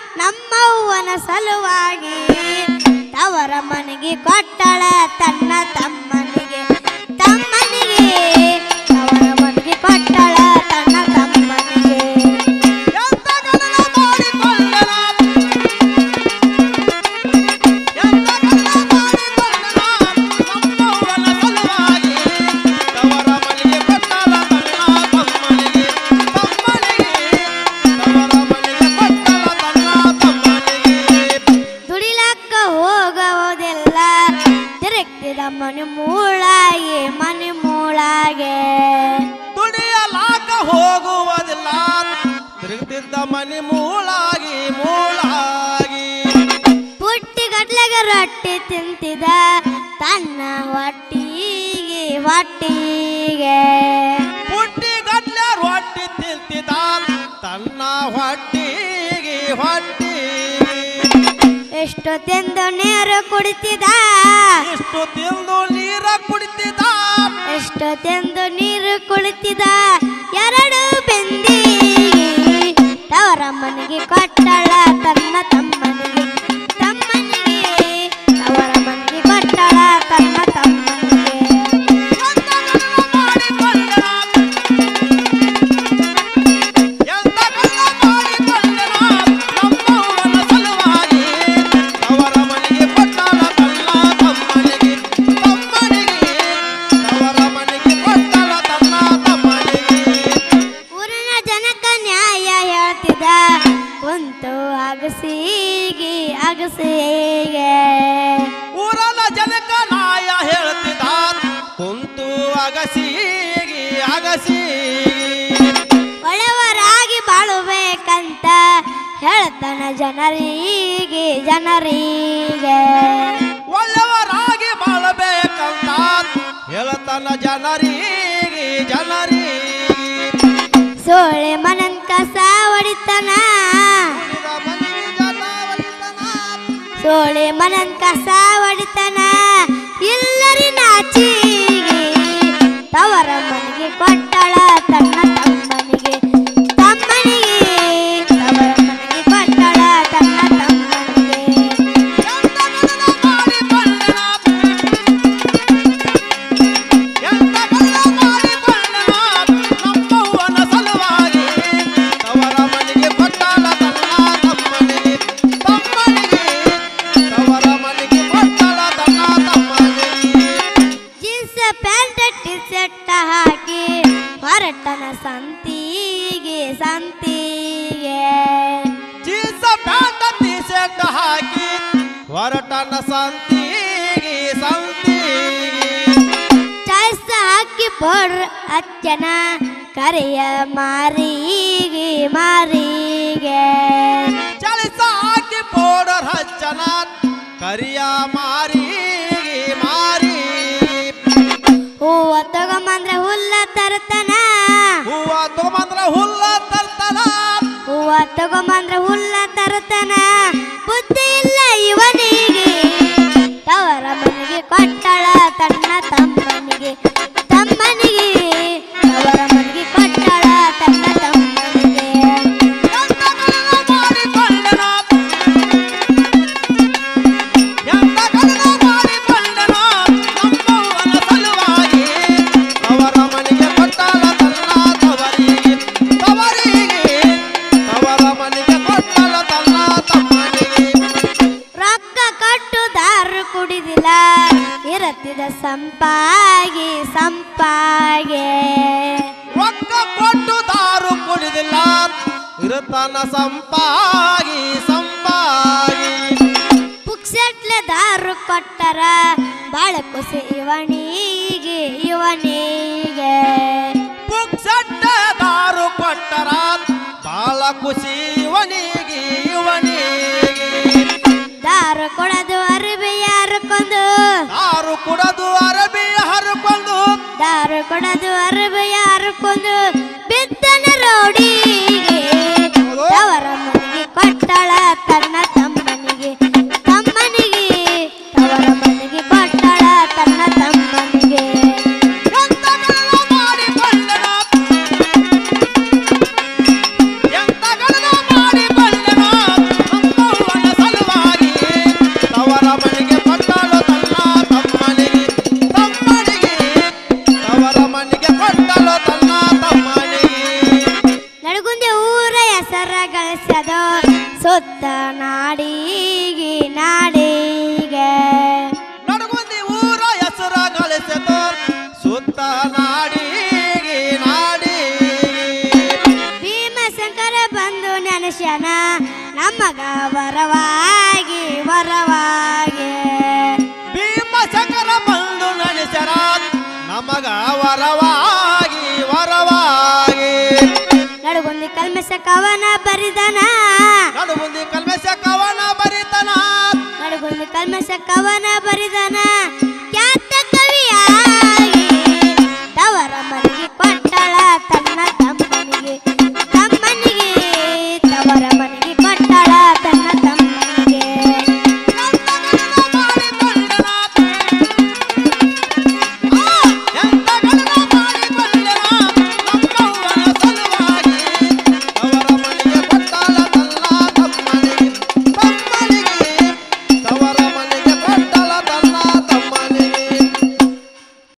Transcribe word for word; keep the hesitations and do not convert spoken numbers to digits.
ನಮ್ಮವ್ವನ ಸಲುವಾಗಿ ತವರ ಮನೆಗೆ ಕೊಟ್ಟಳ ತನ್ನ ತಮ್ಮನಿಗೆ ತಮ್ಮನಿಗೆ ತವರ ಮನೆಗೆ ಕೊಟ್ಟಳ ತನ್ನ ತಮ್ಮನಿಗೆ ಮನೆ ಮೂಳಾಗೆ ಮನೆ ಮೂಳಾಗೆ ದುಡಿಯಲಾಕ ಹೋಗುವುದಿಲ್ಲ ತಿರುಗುತ್ತಿದ್ದ ಮನೆ ಮೂಳಾಗಿ ಮೂಳಾಗಿ ಪುಟ್ಟಿ ಗಟ್ಲೆಗೆ ರೊಟ್ಟಿ ತಿಂತಿದ ತನ್ನ ಹೊಟ್ಟಿಗೆ ಹೊಟ್ಟಿಗೆ ಪುಟ್ಟಿ ಗಟ್ಲೆ ರೊಟ್ಟಿ ತಿಂತಿದ ತನ್ನ ಹೊಟ್ಟಿಗೆ ಹೊಟ್ಟಿಗೆ ಎಷ್ಟು ತಿಂದು ನೀರು ಕುಡಿತಿದ ಎಷ್ಟು ತಿಂದು ನೀರ ಕುಡಿತಿದ ಎಷ್ಟು ತಿಂದು ನೀರು ಕುಳಿತಿದ ಎರಡು ಬೆಂದಿ ತವರ ಮನೆಗೆ ಕೊಟ್ಟಳ ತನ್ನ ತಮ್ಮನಿಗೆ ತಮ್ಮನಿಗೆ ತವರ ಮನೆಗೆ ಕೊಟ್ಟಳ ತನ್ನ ತಮ್ಮನಿಗೆ ಅಗಸಿಗೆ ಅಗಸಿಗೆ ಊರನ ಜನಕ ನಾಯ ಹೇಳ್ತಿದ್ದ ಕುಂತು ಅಗಸಿಗೆ ಅಗಸಿಗೆ ಒಳ್ಳೆಯವರಾಗಿ ಬಾಳಬೇಕಂತ ಹೇಳ್ತಾನ ಜನರಿಗೆ ಜನರಿಗೆ ಒಳ್ಳೆಯವರಾಗಿ ಬಾಳಬೇಕಂತ ಹೇಳ್ತಾನ ಜನರಿಗೆ ಜನರಿಗೆ ಸೋಳೆ ಮನನ್ ಕಸ ಹೊಡಿತಾನ ಸೋಳೆ ಮನನ್ ಕಸ ಹೊಡಿತಾನ ಎಲ್ಲರಿ ನಾಚಿಗೆ ತವರ ಮನೆಗೆ ಕೊಟ್ಟಳ ತನ್ನ ತಮ್ಮನಿಗೆ ತಮ್ಮನಿಗೆ ತವರ ಮನೆಗೆ ಕೊಟ್ಟಳ ತನ್ನ ತಮ್ಮನಿಗೆ ಹಾಕಿ ಹೊರಟನ ಸಂತಿಗೆ ಸಂತಿಗೆ ಜೀನ್ಸ ಪ್ಯಾಂಟ್ ಟೀ ಶರ್ಟ್ ಹಾಕಿ ಹೊರಟನ ಸಂತಿಗೆ ಸಂತಿಗೆ ಚಾಯ್ಸ್ ಹಾಕಿ ಪೌಡ್ರ್ ಹಚ್ಚನ ಕರೆಯ ಮಾರಿಗೆ ಮಾರಿಗೆ ಚಾಯ್ಸ್ ಹಾಕಿ ಪೌಡರ್ ಹಚ್ಚನ ಕರಿಯ ಮಾರಿಗೆ ಮಾರಿ ಹೂವ ತಗೊಂಬಂದ್ರೆ ಹುಲ್ಲ ತರ್ತಾನ ಹೂವ ತಗೊಂಬಂದ್ರೆ ಹುಲ್ಲ ತರ್ತಾನ ಹೂವ ತಗೊಂಬಂದ್ರೆ ಹುಲ್ಲ ತರ್ತಾನ ಬುದ್ಧಿ ಇಲ್ಲ ಇವನಿಗೆ ತವರ ಮನೆಗೆ ಕೊಟ್ಟಳ ತನ್ನ ತಮ್ಮನಿಗೆ ತಮ್ಮನಿಗೆ ತವರ ಮನೆಗೆ ಕೊಟ್ಟಳ ತನ್ನ ತಮ್ಮನಿಗೆ ಕುಡಿದಿಲ್ಲ ಇರತ್ತಿದ ಸಂಪಾಗಿ ಸಂಪಾಗೆ ರೊಕ್ಕ ಕೊಟ್ಟು ದಾರು ಕುಡಿದಿಲ್ಲ ಇರುತ್ತಾನ ಸಂಪಾಗಿ ಸಂಪಾಗಿ ಪುಕ್ಸೆಟ್ಲೆ ದಾರು ಕೊಟ್ಟರ ಬಾಳ ಖುಷಿ ಇವನಿಗೆ ಇವನಿಗೆ ಪುಕ್ಸೆಟ್ಲೆ ದಾರು ಕೊಟ್ಟರ ಬಾಳ ಖುಷಿ ಇವನಿಗೆ ಇವನಿಗೆ ದಾರು ಕೊಡದು ಅರಬಿ ಹರ್ಕೊಂಡು ದಾರು ಕುಡದು ಅರಬಿ ಹರ್ಕೊಂಡು ದಾರು ಕೊಡದು ಅರಬಿ ಹರ್ಕೊಂಡು ಬಿದ್ದನ ರೋಡಿಗೆ ತವರ ಮನೆಗೆ ಕೊಟ್ಟಳ ತನ್ನ ತಮ್ಮನಿಗೆ ತಮ್ಮನಿಗೆ ತವರ ಮನೆಗೆ ಕೊಟ್ಟಳ ತನ್ನ ತಮ್ಮನಿಗೆ ಎಂತ ಗಣನ ಮಾಡಿ ಬಂದನ ಗಳಿಸದು ಸುತ್ತ ನಾಡಿಗೆ ನಾಡಿಗೆ ನಡಗುಂದಿ ಊರ ಹೆಸರ ಗಳಿಸದು ಸುತ್ತ ನಾಡಿಗೆ ನಾಡಿಗೆ ಭೀಮಶಂಕರ ಬಂದು ನೆನಸ್ಯಾನ ನಮಗ ವರವಾಗಿ ವರವಾಗಿ ಭೀಮಶಂಕರ ಬಂದು ನೆನೆಸರ ನಮಗ ವರವಾಗಿ ವರವಾಗಿ ನಡುಗುಂದಿ ಕಲ್ಮಶ ಕವನ ಬರಿದನ ನಡುಗುಂದಿ ಕಲ್ಮಶ ಕವನ ಬರಿತನ ನಡುಗುಂದಿ ಕಲ್ಮಶ ಕವನ